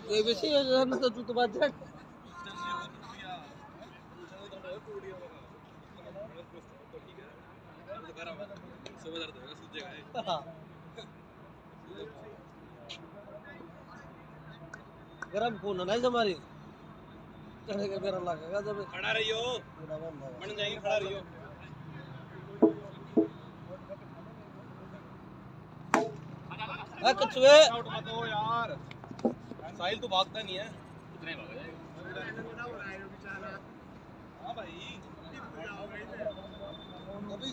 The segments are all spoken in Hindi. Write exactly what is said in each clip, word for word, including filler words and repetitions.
ये वैसे है तो तू तो बात है गरम फोन नहीं हमारी चढ़े के गरम लगेगा जब खड़ा रहियो बन जाएगी खड़ा रहियो आ कछुए आउट मत हो यार साहिल तो भागता नहीं है कितने भाग जाएगा हां भाई अभी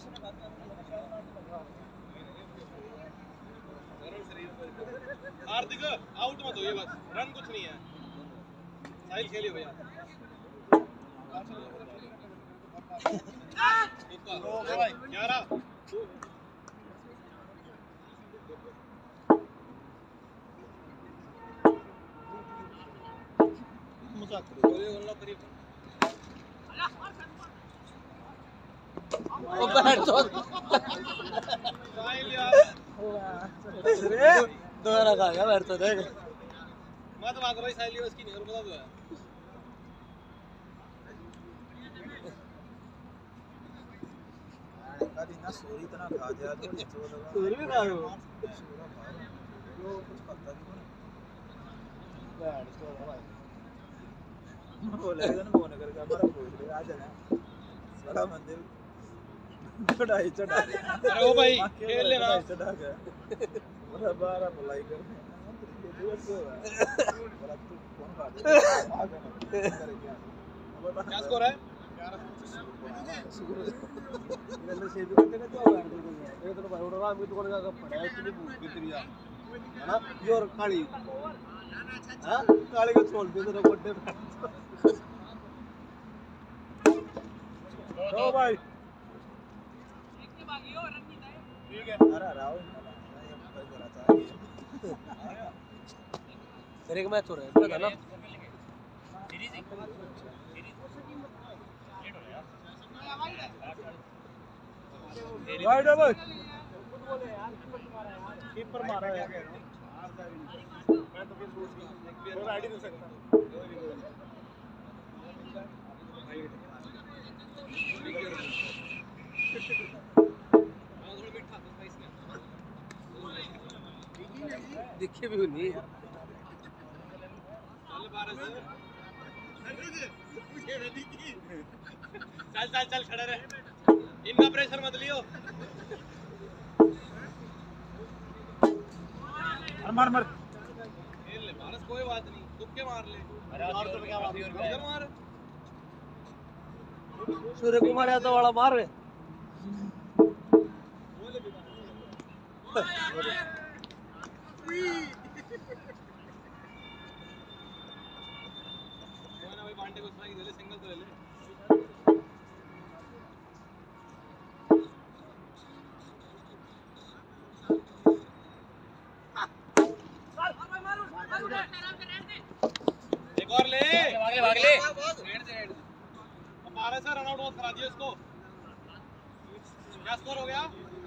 हार्दिक आउट मत हो ये बस रन कुछ नहीं है साहिल खेलिए भैया ग्यारह मजाक करो करीब ओ बैठ तो साहिल यार अरे दोबारा खा गया बैठ तो देख मत भाग भाई साहिल ये उसकी नहीं और बता दो कभी ना सोरी इतना खा दिया तो जो लगा सोरी भी खा गया सोरा खा जो कुछ पता भी नहीं बैठ तो भाई बोले ना फोन करके हमारा पूछ ले आ जाना बड़ा मंदिर चढ़ाई चढ़ा रहे अरे ओ भाई खेल लेना चढ़ा गया बड़ा बारा बुलाई कर बड़ा तू फोन काट दे क्या स्कोर है इधर से भी करते तो बैठ दो ये तो भाई उड़ा हम दुकान का पड़ा है इतनी भूख भितरिया है ना योर काली हां काली को छोड़ दे तो बड्डे ओ भाई ठीक है अरे राव ये भाई जरा चाहिए फिर एक मैच हो रहा है पता ना वाइड है भाई कीपर मारा है मैं तो फिर सोच और आईडी दे सकता दिखे भी नहीं यार चल चल चल खड़े रहे इनका प्रेशर मत लियो मार मार खेल ले भारत कोई बात नहीं तुक्के मार ले मार तो क्या मार मार सूर्य कुमार यादव वाला मार रहे भाई बांटे को स्ट्राइक दे ले सिंगल तो ले ले एक और ले भाग ले भाग ले रेड दे रेड अब बारह से रन आउट बहुत करा दिया इसको क्या स्कोर हो गया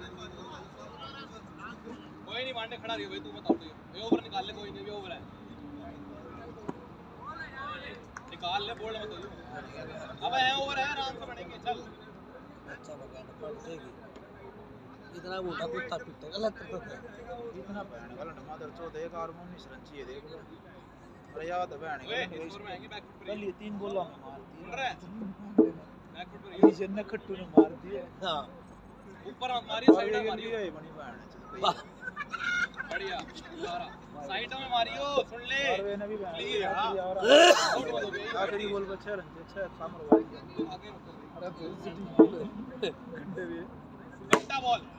कोई नहीं बांटे खड़ा रही भाई तू मत आउट ये ओवर निकाल ले कोई नहीं भी ओवर है निकाल ले बोल्ड मत हो अब है ओवर है आराम से बढ़ेंगे चल अच्छा बगान पड़ देगी इतना मोटा कुत्ता पिटता गलत तो इतना बैन वाला मदर चौदह एक और मुन्नी सरंची है देख लो अरे याद है बैन ओए स्कोर में आएंगे बैक फुट पर पहले तीन गोला में मार दी रहा है बैक फुट पर ये जन्नत खट्टू ने मार दी है हां ऊपर मत मारियो साइड में मारियो ये बनी बैन है बढ़िया सारा साइड में मारियो सुन ले और वे ने भी बैन प्लीज यार आउट मत हो गई आखिरी बॉल पे छह रन थे छह सामर वाली आगे रखो अरे वेलोसिटी घंटे भी बट्टा बॉल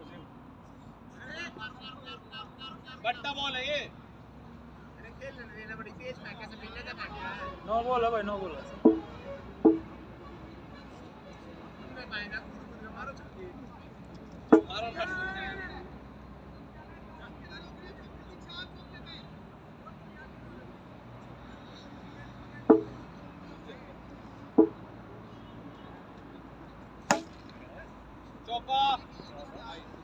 बट्टा बॉल है ये अरे खेल लेना बड़ी तेज है कैसे मिलने का भाग नो बॉल है भाई नो बॉल तुमने पाएगा मारो छक्के मारो चौका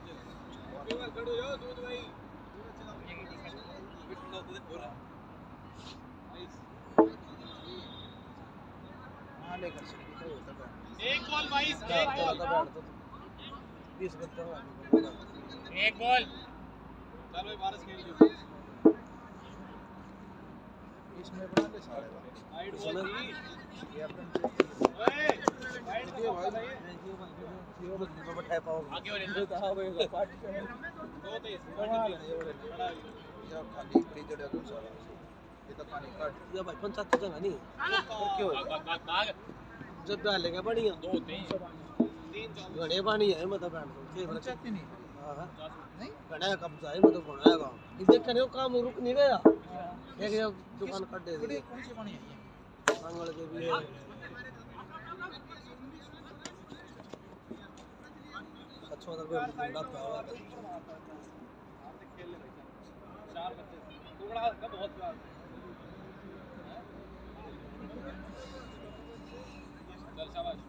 खड़ो यो दूध भाई हाँ लेकर चल तो होता है एक बॉल बाईस क्या एक बॉल होता बैठ तो बीस बच्चा हुआ एक बॉल चल भाई बारिश खेल लो इसमें बना ले सारे साइड बॉल थी ये अपन ओए साइड ये को भाई बताइए ये बंदे को बैठा पाओ आगे वाले ये तो हाँ भाई पार्टी का दो तेईस कमाल है ये वाले खड़ा ये खाली बड़ी जड़े को सारा ये तो पानी काट ये भाई पंचायत जगह नहीं और क्यों? भाग भाग भाग जब डालेगा बढ़िया दो तीन तीन चार घने पानी है मतलब बैठ तो के बच्चे पंचायत नहीं हां हां नहीं घना कब्जा है मतलब बनाएगा इधर कने काम रुक नहीं गया एक ये दुकान कट दे बड़ी दी कौन सी पानी है ये मंगल के भी है अच्छा उधर कोई मुंडा था खेल ले भाई चार बच्चे टुकड़ा का बहुत प्यार चल शाबाश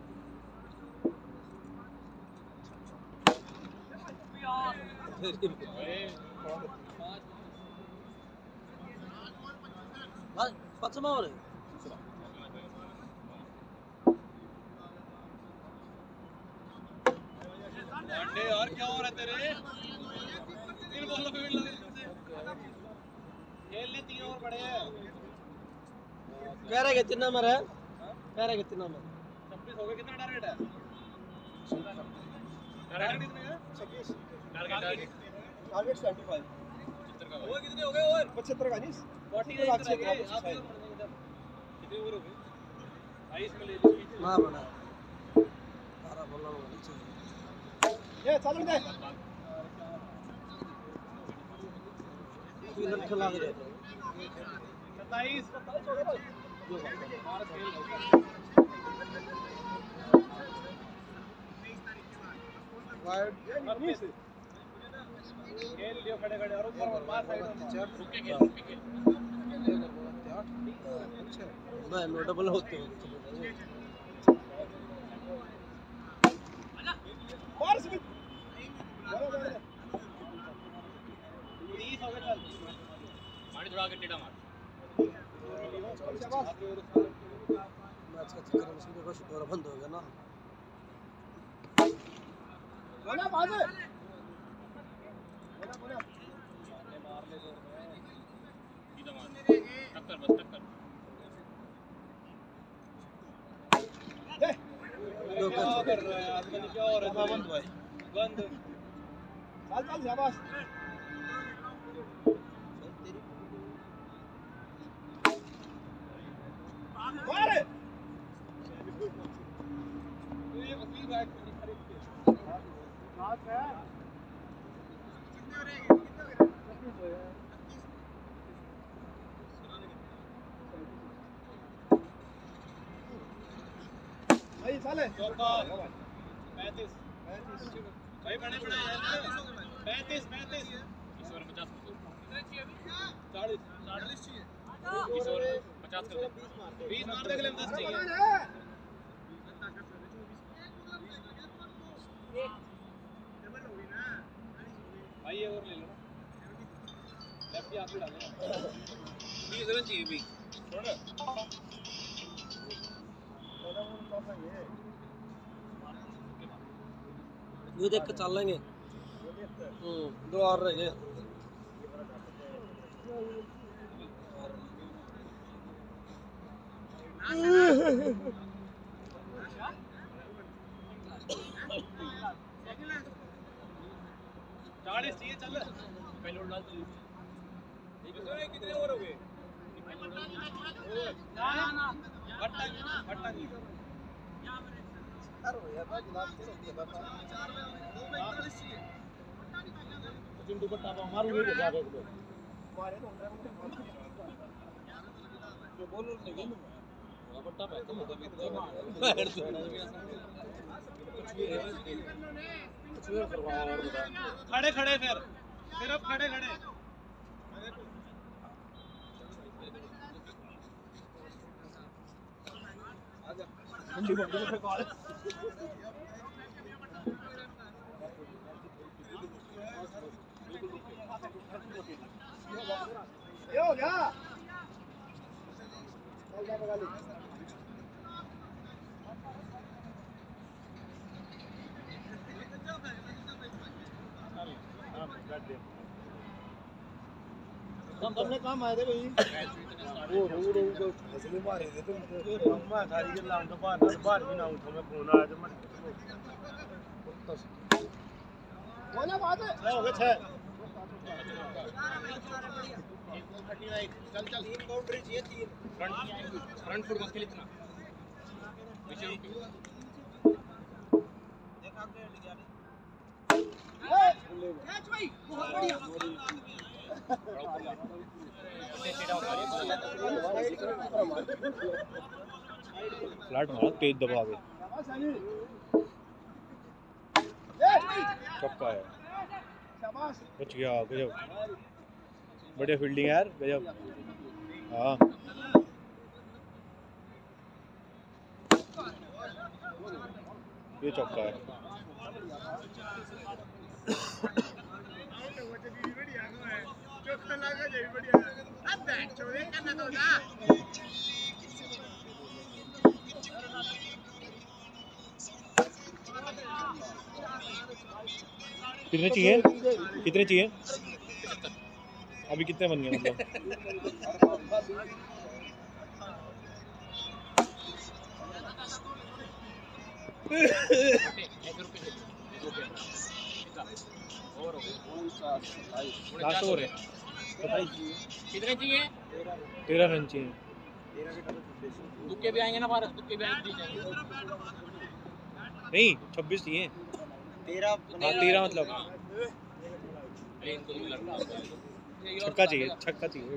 भाई पचमा हो रहे अंडे यार क्या हो रहा है तेरे तीन बॉलों पे मिल लगे खेल ले तीन और बड़े हैं कह रहे कितने नंबर है कह रहे कितने नंबर छब्बीस हो गए कितना टारगेट है टारगेट कितने है छब्बीस target target target seventy five पचहत्तर का वो कितने हो गए और पचहत्तर का नहीं चालीस लाख से कितने कम है। ओवर हो गए बाईस में ले लीजिए ना बना तारा बोलना होगा नीचे ये चल दे तीन लख लाग जाए सत्ताईस जो भारत खेल वाइड खेल लियो खड़े खड़े और ऊपर मार साइड में चार रुक के खेल रुक के खेल अच्छा मैं नोटेबल होते हो मार से तीस हो गए चल पानी थोड़ा आगे टेढ़ा मार मैच का चक्कर में सीधे कुछ और बंद हो गया ना बोला बाजे मार ले जोर में सीधा मार टक्कर बस टक्कर दे दो क्या कैच कर रहा है आजकल क्या हो रहा है बंद भाई बंद चल चल शाबाश मार ये वकील बैठ के खरीद के बात है भाई चले चौका पैंतीस भाई बड़े बड़े पैंतीस पैंतीस इस ओवर पचास चालीस चालीस चाहिए इस ओवर पचास कर बीस मारने के लिए दस चाहिए भाई ये और ले लो लेफ्ट हाथ में डाले बीस रन चाहिए भी ये देख के चल लेंगे हम्म दो और रह गए चालीस चाहिए चल पहले उड़ा तो कितने ओवर हो गए ना ना भट्टा भट्टा नहीं अरे यार भाई गिलास से दिया बाबा चिंटू को टापा मारूंगे तो जाके एक दो मारे तो जो बॉलर ने गेंद में बट्टा पे तो मतलब इतना कुछ भी कुछ भी करवाओ और बता खड़े खड़े फिर सिर्फ खड़े खड़े ठंडी बंदी में कॉल ये हो गया हम तुमने काम आए थे भाई वो रो रो को हंसले मारे थे तुम तो अम्मा सारी के लाम तो बाहर बाहर भी ना उठो मैं फोन आया तो मैं बोला बात है हो गया छह चल चल तीन बाउंड्री चाहिए तीन फ्रंट फ्रंट फुट मत खेल इतना पीछे देखा आपने लिया नहीं कैच भाई बहुत बढ़िया फ्लैट मारा तेज दबा के चौका है बच गया गजब बढ़िया फील्डिंग यार गजब हाँ ये चौका है कितने चाहिए कितने चाहिए अभी कितने बन गए मतलब लास्ट ओवर है कितने चाहिए तेरह रन चाहिए तुक्के भी आएंगे ना भारत तुक्के भी आएंगे नहीं छब्बीस चाहिए तेरह हाँ तेरह मतलब छक्का चाहिए छक्का चाहिए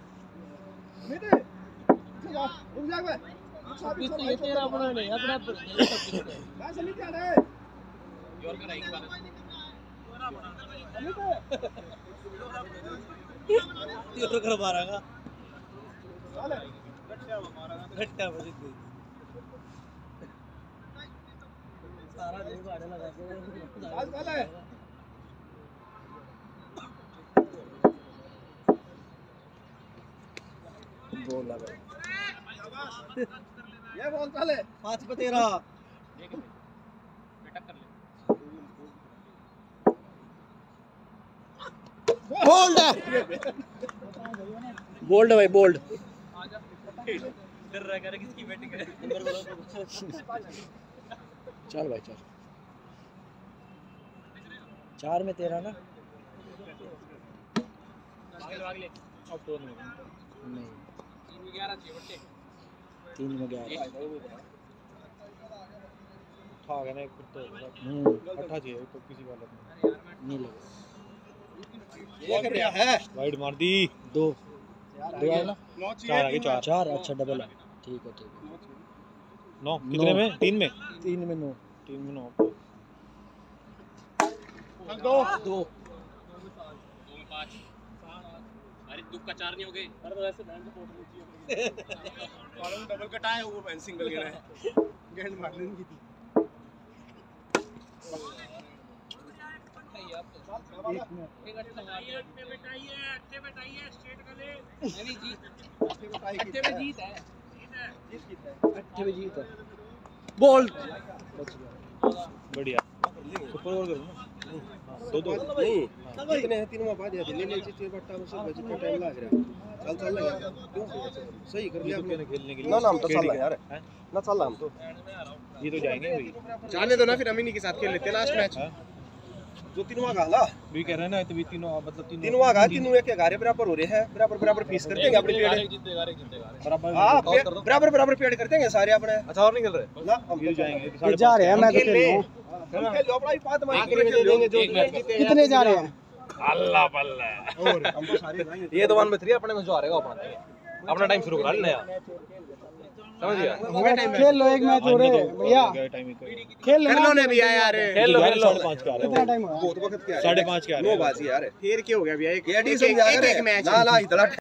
छब्बीस चाहिए तेरह अपना नहीं अपना योर का राइट बार योर कर मारेगा घट्टा बज गई सारा दिन गाड़ी लगा के आज वाला है बोल लगा ये बॉल चले पांच पे तेरह बोल्ड बोल्ड भाई बोल्ड डर रहा है किसकी बैटिंग है चल भाई चल चार में तेरह ना नहीं तीन में ग्यारह उठा गया ना एक फिर तो अट्ठा चाहिए तो किसी वाले नहीं लगा ये कर रहा है वाइड मार दी दो दो है ना चार आगे चार चार अच्छा डबल है ठीक है ठीक है नौ कितने में तीन में तीन में नौ तीन में नौ दो दो दो में पाँच अरे तुक्का चार नहीं हो गए अरे वैसे बैंक को पोर्ट लीजिए कॉलम डबल कटाए वो पेन सिंगल गिरा है गेंद मार लेनी थी एक मिनट एक अच्छा लगाइए अच्छे बैठाइए अच्छे बैठाइए स्ट्रेट कर ले नहीं जीत अच्छे में जीत है जीत है जीत जीत है अच्छे में जीत है बॉल बढ़िया सुपर ओवर करो ना दो दो कितने हैं तीनों बाद दिल्ली में जीते बट्टा में सब जितना टाइम लग रहा है चल चल लगा क्यों सही कर लिया आपने खेलने के लिए ना नाम तो चल यार ना चल हम तो ये तो जाएंगे भाई जाने दो ना फिर अमीनी के साथ खेल लेते हैं लास्ट मैच जो तीनों गाला भी कह रहे हैं ना तो भी तीनों मतलब तीनों तीनों गा तीनों एक ग्यारह बराबर हो रहे हैं बराबर बराबर फीस कर देंगे अपने पेड़ बराबर हां बराबर बराबर पेड़ कर देंगे सारे अपने अच्छा और नहीं खेल रहे ना हम ये जाएंगे ये जा रहे हैं मैं तो खेल रहा हूं हम खेल लो अपना ही पात में खेल देंगे जो कितने जा रहे हैं अल्लाह बल्ला और हम तो सारे ये तो वन में थ्री अपने में जो आ रहेगा अपना अपना टाइम शुरू करा नया समझ गया हो गया टाइम खेल लो एक मैच हो रहे भैया टाइम खेल लो ने भी यार खेल लो खेल लो साढ़े पाँच के आ रहे कितना टाइम हुआ बहुत वक्त क्या साढ़े पाँच के आ रहे नौ बाजी यार फिर क्या हो गया भैया एक एक मैच ना ना इतना